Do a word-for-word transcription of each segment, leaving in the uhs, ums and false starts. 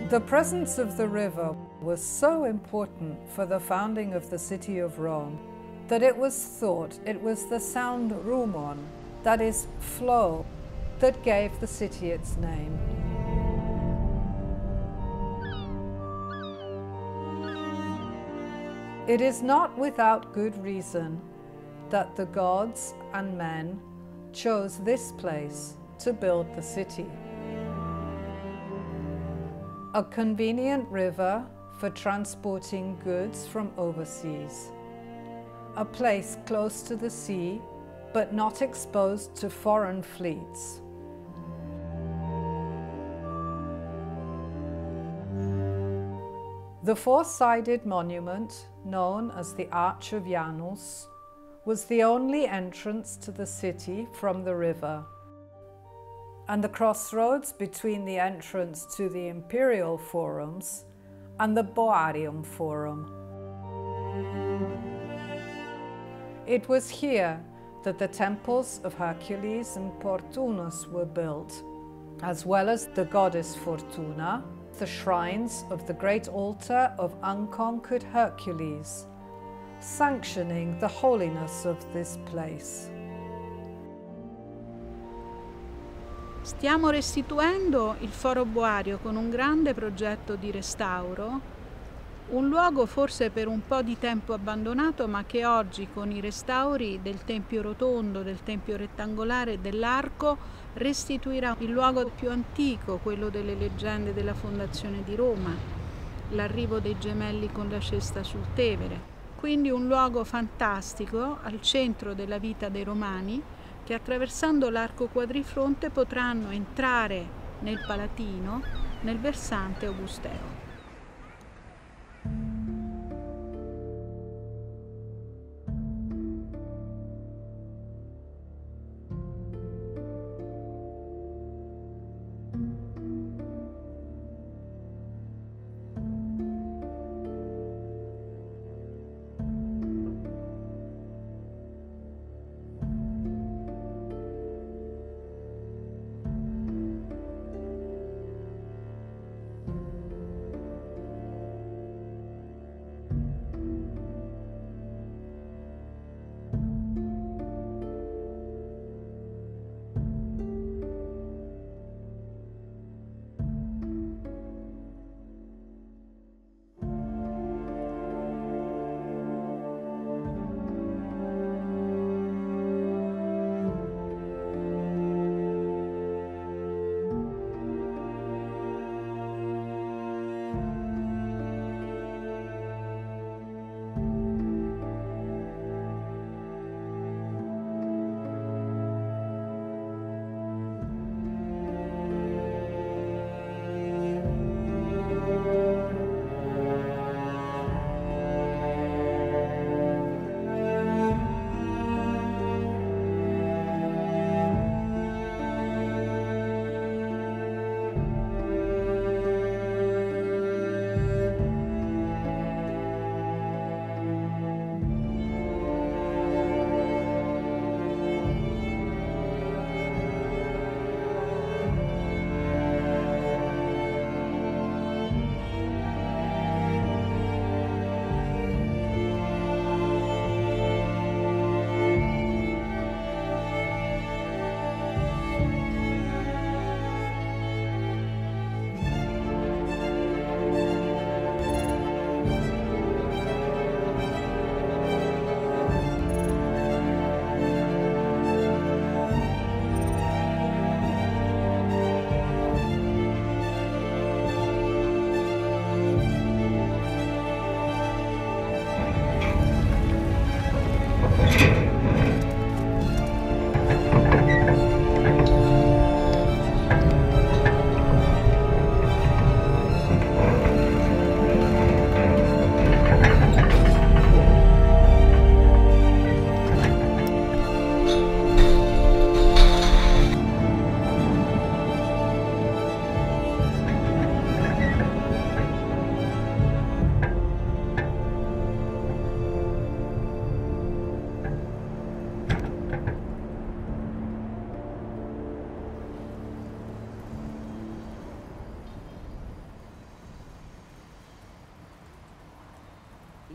The presence of the river was so important for the founding of the city of Rome that it was thought it was the sound rumon, that is, flow, that gave the city its name. It is not without good reason that the gods and men chose this place to build the city. A convenient river for transporting goods from overseas. A place close to the sea, but not exposed to foreign fleets. The four-sided monument, known as the Arch of Janus, was the only entrance to the city from the river, and the crossroads between the entrance to the Imperial Forums and the Boarium Forum. It was here that the temples of Hercules and Portunus were built, as well as the goddess Fortuna, the shrines of the great altar of unconquered Hercules, sanctioning the holiness of this place. Stiamo restituendo il Foro Boario con un grande progetto di restauro, un luogo forse per un po' di tempo abbandonato, ma che oggi con i restauri del Tempio Rotondo, del Tempio Rettangolare e dell'Arco restituirà il luogo più antico, quello delle leggende della fondazione di Roma, l'arrivo dei gemelli con la cesta sul Tevere. Quindi un luogo fantastico al centro della vita dei romani, che attraversando l'arco quadrifronte potranno entrare nel Palatino, nel versante augusteo.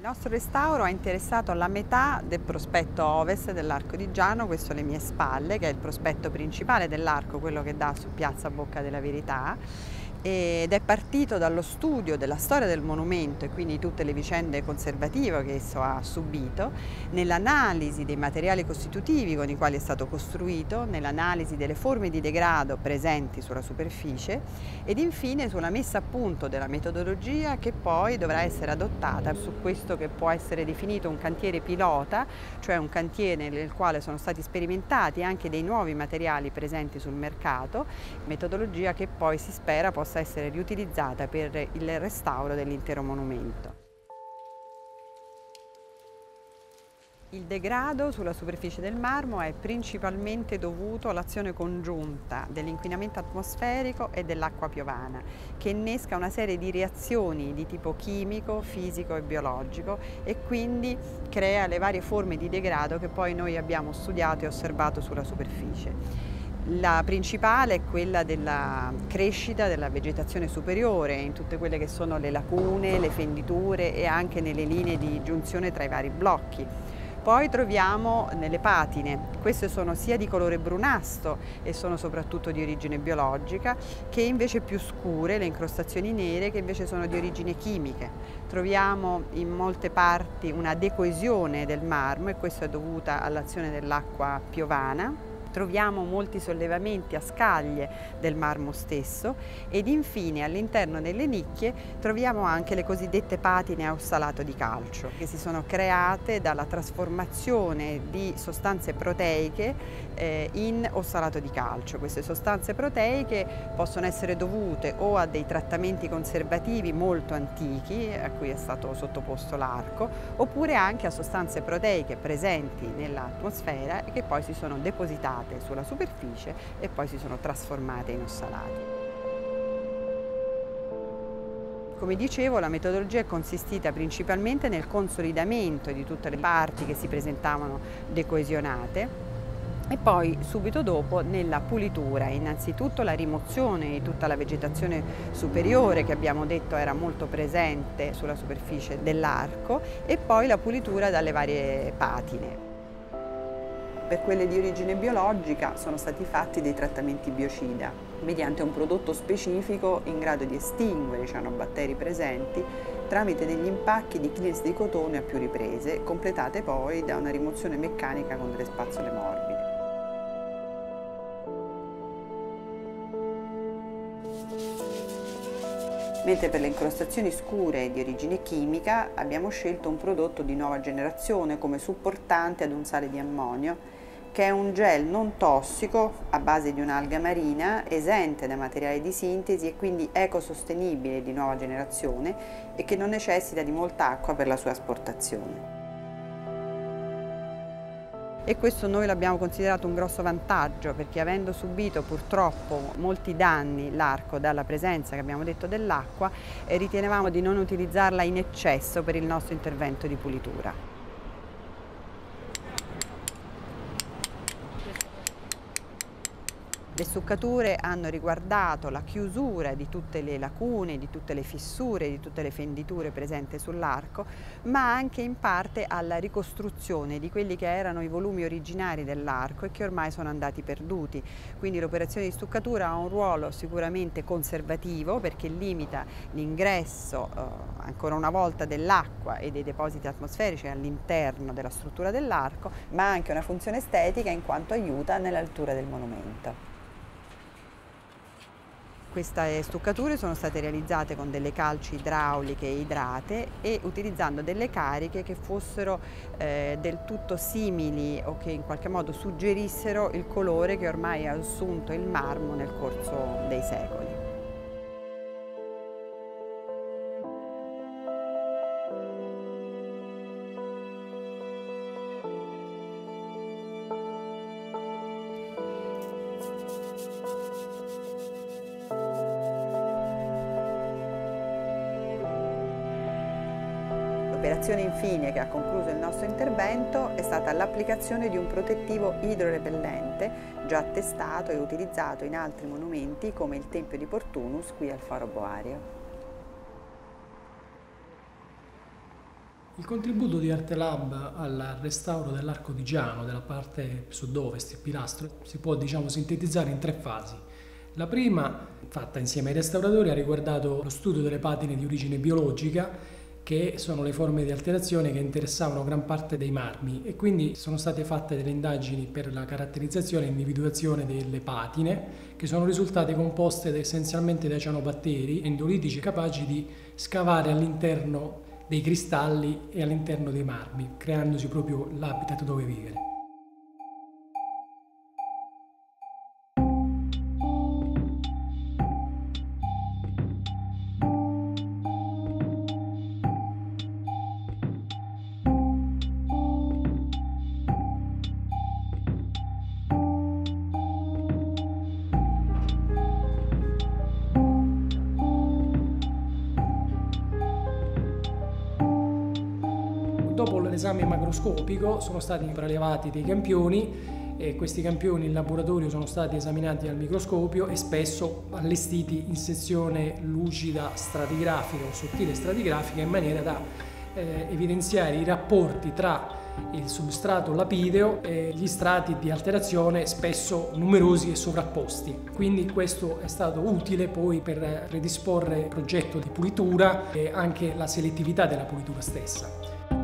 Il nostro restauro ha interessato la metà del prospetto ovest dell'Arco di Giano, questo alle mie spalle, che è il prospetto principale dell'arco, quello che dà su Piazza Bocca della Verità, ed è partito dallo studio della storia del monumento e quindi tutte le vicende conservative che esso ha subito, nell'analisi dei materiali costitutivi con i quali è stato costruito, nell'analisi delle forme di degrado presenti sulla superficie ed infine sulla messa a punto della metodologia che poi dovrà essere adottata su questo che può essere definito un cantiere pilota, cioè un cantiere nel quale sono stati sperimentati anche dei nuovi materiali presenti sul mercato, metodologia che poi si spera possa essere riutilizzata per il restauro dell'intero monumento. Il degrado sulla superficie del marmo è principalmente dovuto all'azione congiunta dell'inquinamento atmosferico e dell'acqua piovana, che innesca una serie di reazioni di tipo chimico, fisico e biologico e quindi crea le varie forme di degrado che poi noi abbiamo studiato e osservato sulla superficie. La principale è quella della crescita della vegetazione superiore in tutte quelle che sono le lacune, le fenditure e anche nelle linee di giunzione tra i vari blocchi. Poi troviamo nelle patine, queste sono sia di colore brunastro e sono soprattutto di origine biologica, che invece più scure, le incrostazioni nere, che invece sono di origine chimiche. Troviamo in molte parti una decoesione del marmo e questo è dovuta all'azione dell'acqua piovana. Troviamo molti sollevamenti a scaglie del marmo stesso ed infine all'interno delle nicchie troviamo anche le cosiddette patine a ossalato di calcio che si sono create dalla trasformazione di sostanze proteiche eh, in ossalato di calcio. Queste sostanze proteiche possono essere dovute o a dei trattamenti conservativi molto antichi a cui è stato sottoposto l'arco oppure anche a sostanze proteiche presenti nell'atmosfera e che poi si sono depositate sulla superficie e poi si sono trasformate in ossalati. Come dicevo, la metodologia è consistita principalmente nel consolidamento di tutte le parti che si presentavano decoesionate e poi subito dopo nella pulitura, innanzitutto la rimozione di tutta la vegetazione superiore che abbiamo detto era molto presente sulla superficie dell'arco e poi la pulitura dalle varie patine. Per quelle di origine biologica sono stati fatti dei trattamenti biocida mediante un prodotto specifico in grado di estinguere i cianobatteri presenti tramite degli impacchi di clines di cotone a più riprese, completate poi da una rimozione meccanica con delle spazzole morbide. Mentre per le incrostazioni scure di origine chimica abbiamo scelto un prodotto di nuova generazione come supportante ad un sale di ammonio, che è un gel non tossico a base di un'alga marina, esente da materiali di sintesi e quindi ecosostenibile di nuova generazione e che non necessita di molta acqua per la sua asportazione. E questo noi l'abbiamo considerato un grosso vantaggio perché avendo subito purtroppo molti danni l'arco dalla presenza che abbiamo detto dell'acqua eh, ritenevamo di non utilizzarla in eccesso per il nostro intervento di pulitura. Le stuccature hanno riguardato la chiusura di tutte le lacune, di tutte le fissure, di tutte le fenditure presenti sull'arco, ma anche in parte alla ricostruzione di quelli che erano i volumi originari dell'arco e che ormai sono andati perduti. Quindi l'operazione di stuccatura ha un ruolo sicuramente conservativo perché limita l'ingresso eh, ancora una volta dell'acqua e dei depositi atmosferici all'interno della struttura dell'arco, ma ha anche una funzione estetica in quanto aiuta nell'altura del monumento. Queste stuccature sono state realizzate con delle calci idrauliche e idrate e utilizzando delle cariche che fossero eh, del tutto simili o che in qualche modo suggerissero il colore che ormai ha assunto il marmo nel corso dei secoli. L'operazione infine che ha concluso il nostro intervento è stata l'applicazione di un protettivo idrorepellente già testato e utilizzato in altri monumenti come il Tempio di Portunus qui al Foro Boario. Il contributo di Artelab al restauro dell'Arco di Giano, della parte sud-ovest, il pilastro, si può diciamo sintetizzare in tre fasi. La prima, fatta insieme ai restauratori, ha riguardato lo studio delle patine di origine biologica, che sono le forme di alterazione che interessavano gran parte dei marmi, e quindi sono state fatte delle indagini per la caratterizzazione e individuazione delle patine, che sono risultate composte essenzialmente da cianobatteri endolitici capaci di scavare all'interno dei cristalli e all'interno dei marmi, creandosi proprio l'habitat dove vivere. Dopo l'esame macroscopico sono stati prelevati dei campioni e questi campioni in laboratorio sono stati esaminati al microscopio e spesso allestiti in sezione lucida stratigrafica o sottile stratigrafica, in maniera da eh, evidenziare i rapporti tra il substrato lapideo e gli strati di alterazione, spesso numerosi e sovrapposti. Quindi questo è stato utile poi per predisporre il progetto di pulitura e anche la selettività della pulitura stessa.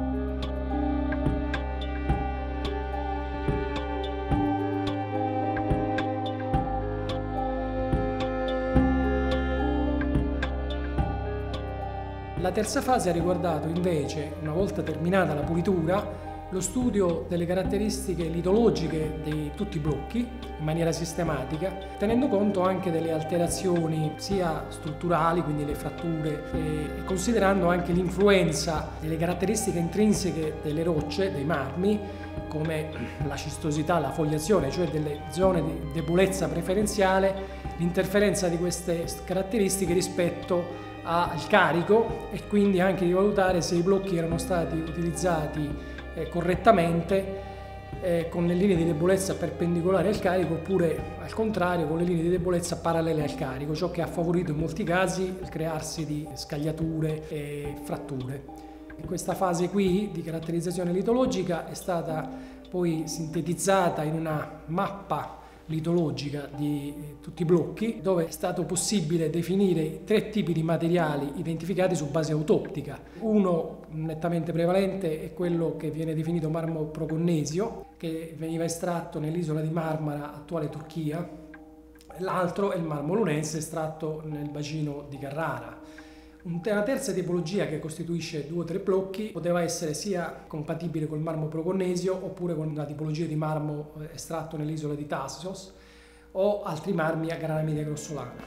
La terza fase ha riguardato invece, una volta terminata la pulitura, lo studio delle caratteristiche litologiche di tutti i blocchi in maniera sistematica, tenendo conto anche delle alterazioni sia strutturali, quindi le fratture, e considerando anche l'influenza delle caratteristiche intrinseche delle rocce, dei marmi, come la cistosità, la fogliazione, cioè delle zone di debolezza preferenziale, l'interferenza di queste caratteristiche rispetto al carico, e quindi anche di valutare se i blocchi erano stati utilizzati eh, correttamente eh, con le linee di debolezza perpendicolari al carico, oppure al contrario con le linee di debolezza parallele al carico, ciò che ha favorito in molti casi il crearsi di scagliature e fratture. In questa fase qui di caratterizzazione litologica è stata poi sintetizzata in una mappa litologica di tutti i blocchi, dove è stato possibile definire tre tipi di materiali identificati su base autoptica. Uno nettamente prevalente è quello che viene definito marmo proconnesio, che veniva estratto nell'isola di Marmara, attuale Turchia. L'altro è il marmo lunense, estratto nel bacino di Carrara. Una terza tipologia, che costituisce due o tre blocchi, poteva essere sia compatibile col marmo proconnesio oppure con una tipologia di marmo estratto nell'isola di Tasos o altri marmi a grana media grossolana.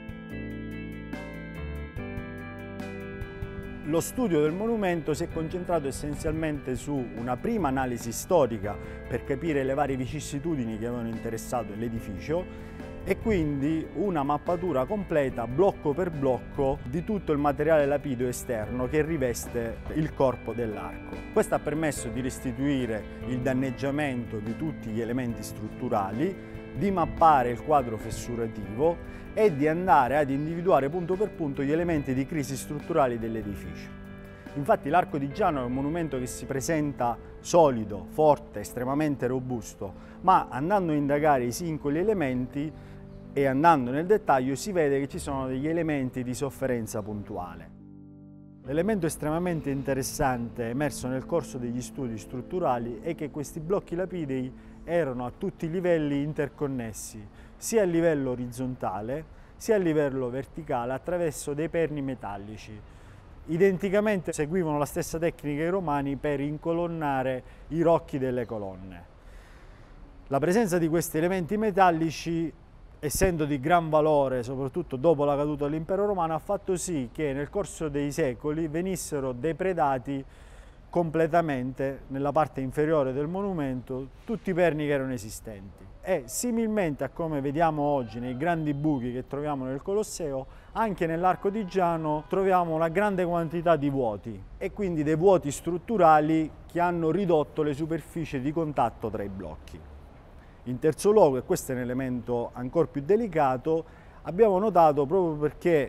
Lo studio del monumento si è concentrato essenzialmente su una prima analisi storica per capire le varie vicissitudini che avevano interessato l'edificio, e quindi una mappatura completa, blocco per blocco, di tutto il materiale lapideo esterno che riveste il corpo dell'arco. Questo ha permesso di restituire il danneggiamento di tutti gli elementi strutturali, di mappare il quadro fessurativo e di andare ad individuare punto per punto gli elementi di crisi strutturali dell'edificio. Infatti l'Arco di Giano è un monumento che si presenta solido, forte, estremamente robusto, ma andando a indagare i singoli elementi e andando nel dettaglio si vede che ci sono degli elementi di sofferenza puntuale. L'elemento estremamente interessante emerso nel corso degli studi strutturali è che questi blocchi lapidei erano a tutti i livelli interconnessi, sia a livello orizzontale sia a livello verticale, attraverso dei perni metallici. Identicamente seguivano la stessa tecnica i romani per incolonnare i rocchi delle colonne. La presenza di questi elementi metallici, essendo di gran valore, soprattutto dopo la caduta dell'impero romano, ha fatto sì che nel corso dei secoli venissero depredati completamente, nella parte inferiore del monumento, tutti i perni che erano esistenti. E similmente a come vediamo oggi nei grandi buchi che troviamo nel Colosseo, anche nell'Arco di Giano troviamo una grande quantità di vuoti, e quindi dei vuoti strutturali che hanno ridotto le superfici di contatto tra i blocchi. In terzo luogo, e questo è un elemento ancora più delicato, abbiamo notato, proprio perché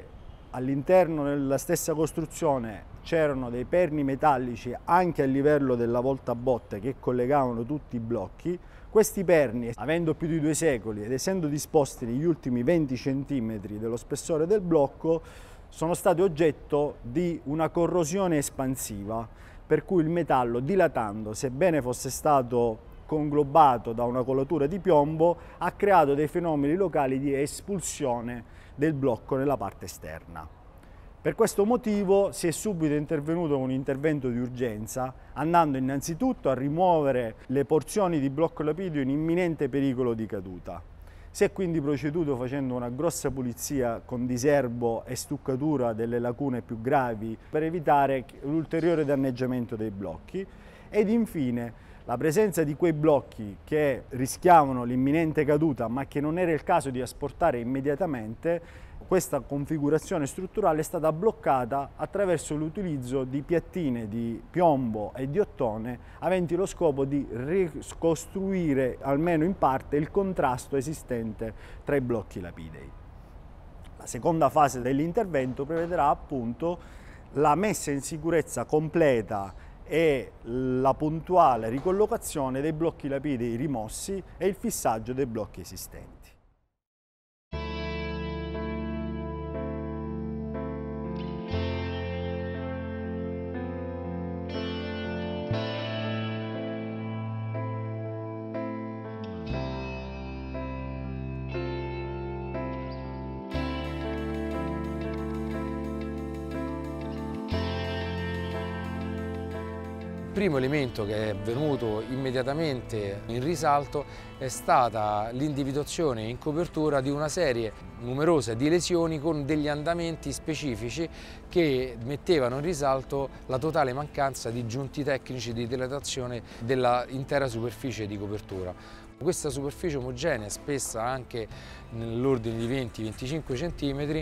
all'interno della stessa costruzione c'erano dei perni metallici anche a livello della voltabotte che collegavano tutti i blocchi. Questi perni, avendo più di due secoli ed essendo disposti negli ultimi venti centimetri dello spessore del blocco, sono stati oggetto di una corrosione espansiva, per cui il metallo, dilatando, sebbene fosse stato conglobato da una colatura di piombo, ha creato dei fenomeni locali di espulsione del blocco nella parte esterna. Per questo motivo si è subito intervenuto con un intervento di urgenza, andando innanzitutto a rimuovere le porzioni di blocco lapidio in imminente pericolo di caduta. Si è quindi proceduto facendo una grossa pulizia con diserbo e stuccatura delle lacune più gravi per evitare l'ulteriore danneggiamento dei blocchi, ed infine la presenza di quei blocchi che rischiavano l'imminente caduta ma che non era il caso di asportare immediatamente. Questa configurazione strutturale è stata bloccata attraverso l'utilizzo di piattine di piombo e di ottone aventi lo scopo di ricostruire almeno in parte il contrasto esistente tra i blocchi lapidei. La seconda fase dell'intervento prevederà appunto la messa in sicurezza completa e la puntuale ricollocazione dei blocchi lapidei rimossi e il fissaggio dei blocchi esistenti. Il primo elemento che è venuto immediatamente in risalto è stata l'individuazione in copertura di una serie numerosa di lesioni con degli andamenti specifici che mettevano in risalto la totale mancanza di giunti tecnici di dilatazione dell'intera superficie di copertura. Questa superficie omogenea, spessa anche nell'ordine di venti venticinque centimetri,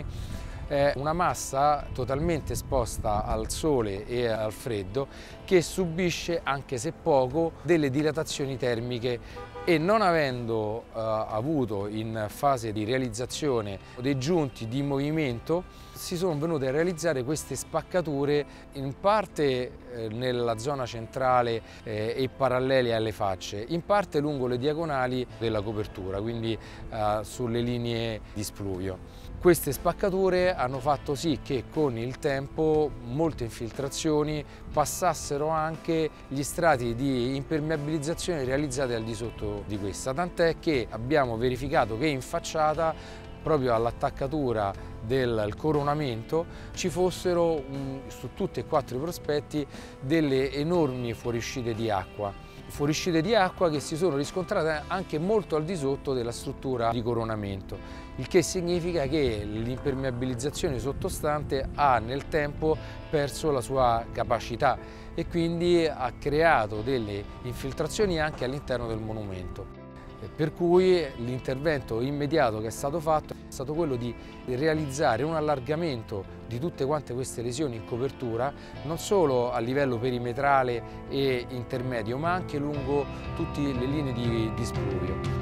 è una massa totalmente esposta al sole e al freddo che subisce, anche se poco, delle dilatazioni termiche, e non avendo eh, avuto in fase di realizzazione dei giunti di movimento, si sono venute a realizzare queste spaccature in parte eh, nella zona centrale eh, e parallele alle facce, in parte lungo le diagonali della copertura, quindi eh, sulle linee di spluvio. Queste spaccature hanno fatto sì che con il tempo molte infiltrazioni passassero anche gli strati di impermeabilizzazione realizzati al di sotto di questa, tant'è che abbiamo verificato che in facciata, proprio all'attaccatura del coronamento, ci fossero su tutti e quattro i prospetti delle enormi fuoriuscite di acqua. Fuoriuscite di acqua che si sono riscontrate anche molto al di sotto della struttura di coronamento, il che significa che l'impermeabilizzazione sottostante ha nel tempo perso la sua capacità e quindi ha creato delle infiltrazioni anche all'interno del monumento. Per cui l'intervento immediato che è stato fatto è stato quello di realizzare un allargamento di tutte quante queste lesioni in copertura, non solo a livello perimetrale e intermedio, ma anche lungo tutte le linee di, di spluvio.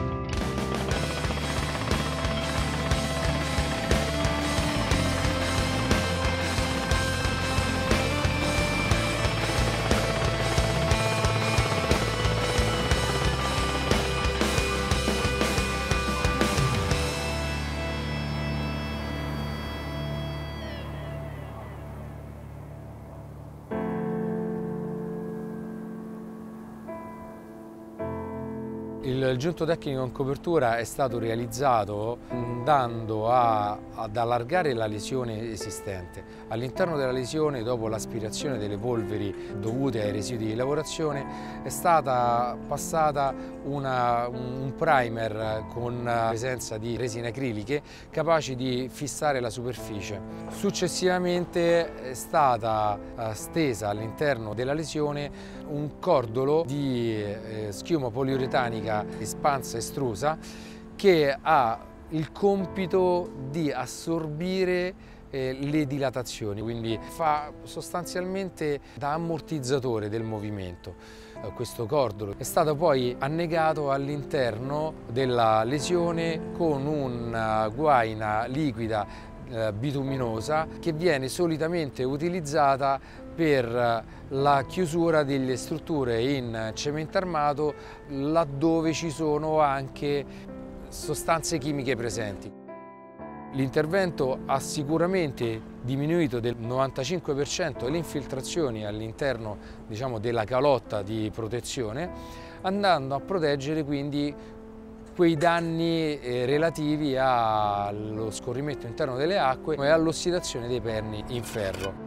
Il giunto tecnico in copertura è stato realizzato andando a, ad allargare la lesione esistente. All'interno della lesione, dopo l'aspirazione delle polveri dovute ai residui di lavorazione, è stata passata una, un primer con presenza di resine acriliche capaci di fissare la superficie. Successivamente è stata stesa all'interno della lesione un cordolo di eh, schiuma poliuretanica espansa estrusa che ha il compito di assorbire eh, le dilatazioni, quindi fa sostanzialmente da ammortizzatore del movimento. Eh, questo cordolo è stato poi annegato all'interno della lesione con una guaina liquida eh, bituminosa che viene solitamente utilizzata per la chiusura delle strutture in cemento armato laddove ci sono anche sostanze chimiche presenti. L'intervento ha sicuramente diminuito del novantacinque per cento le infiltrazioni all'interno, diciamo, della calotta di protezione, andando a proteggere quindi quei danni eh, relativi allo scorrimento interno delle acque e all'ossidazione dei perni in ferro.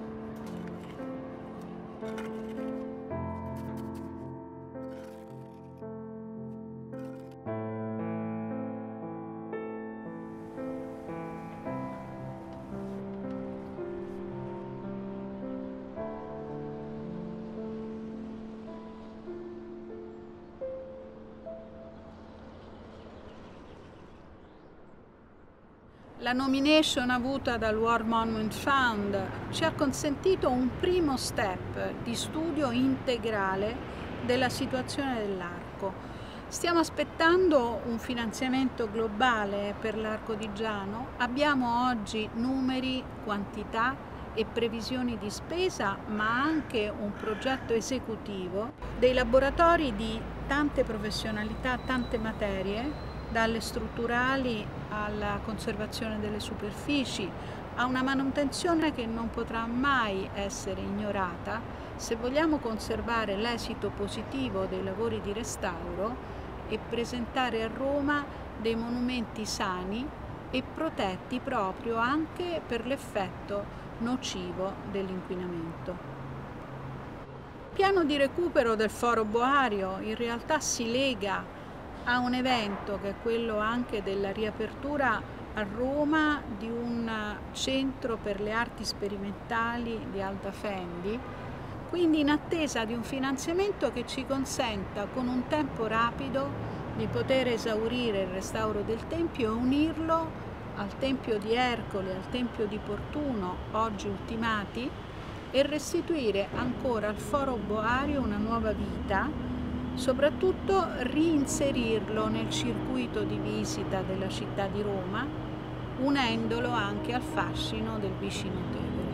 La nomination avuta dal War Monument Fund ci ha consentito un primo step di studio integrale della situazione dell'Arco. Stiamo aspettando un finanziamento globale per l'Arco di Giano. Abbiamo oggi numeri, quantità e previsioni di spesa, ma anche un progetto esecutivo, dei laboratori di tante professionalità, tante materie, dalle strutturali alla conservazione delle superfici, a una manutenzione che non potrà mai essere ignorata se vogliamo conservare l'esito positivo dei lavori di restauro e presentare a Roma dei monumenti sani e protetti proprio anche per l'effetto nocivo dell'inquinamento. Il piano di recupero del Foro Boario in realtà si lega a un evento che è quello anche della riapertura a Roma di un centro per le arti sperimentali di Alta Fendi, quindi in attesa di un finanziamento che ci consenta con un tempo rapido di poter esaurire il restauro del Tempio e unirlo al Tempio di Ercole, al Tempio di Portuno, oggi ultimati, e restituire ancora al Foro Boario una nuova vita, soprattutto reinserirlo nel circuito di visita della città di Roma, unendolo anche al fascino del vicino Tevere.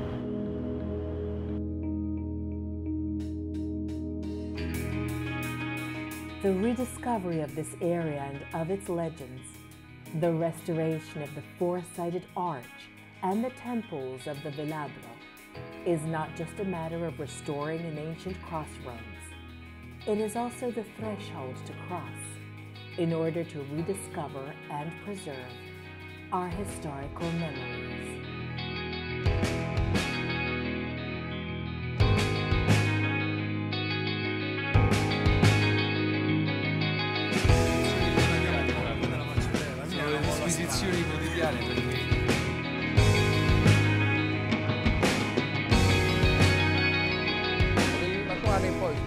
The rediscovery of this area and of its legends, the restoration of the four-sided arch and the temples of the Velabro, is not just a matter of restoring an ancient crossroads. It is also the threshold to cross in order to rediscover and preserve our historical memories. Sono le disquisizioni quotidiane perché la quale poi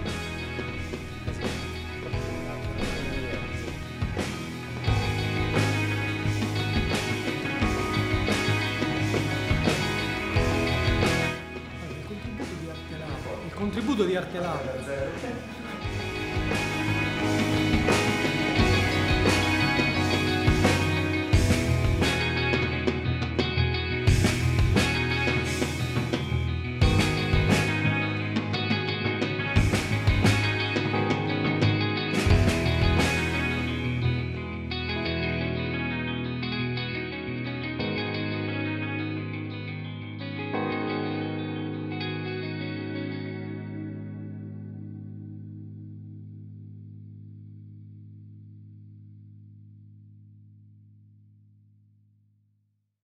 Il contributo di Artelano